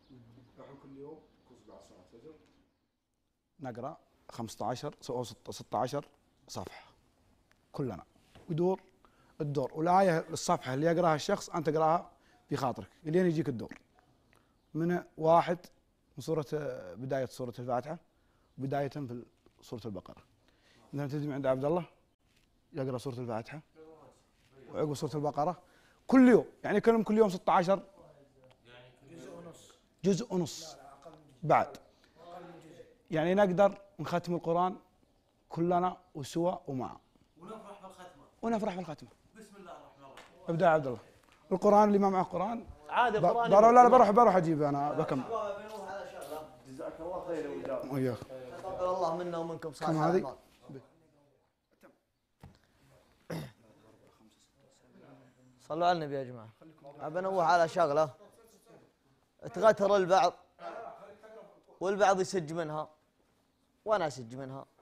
الحين كل يوم بعد صلاة الفجر نقرأ 15 أو 16 صفحة كلنا، يدور الدور، والآية الصفحة اللي يقرأها الشخص أنت تقرأها في خاطرك لين يجيك الدور. من واحد من سورة بداية سورة الفاتحة بداية في سورة البقرة. مثلا تجي عند عبد الله يقرأ سورة الفاتحة وعقب سورة البقرة كل يوم، يعني كل يوم 16 جزء ونص بعد، يعني نقدر نختم القرآن كلنا وسوا ومعا ونفرح بالختمة. بسم الله الرحمن الرحيم. ابدأ عبد الله. القرآن اللي ما معه قرآن عادي القرآن لا بروح أجيب أنا بكم. جزاك الله خير وياك. تقبل الله منا ومنكم صالح كم هذه؟ الأعمال. صلوا على النبي يا جماعة. أبى أنوه على شغلة تغتر البعض والبعض يسج منها وأنا أسج منها.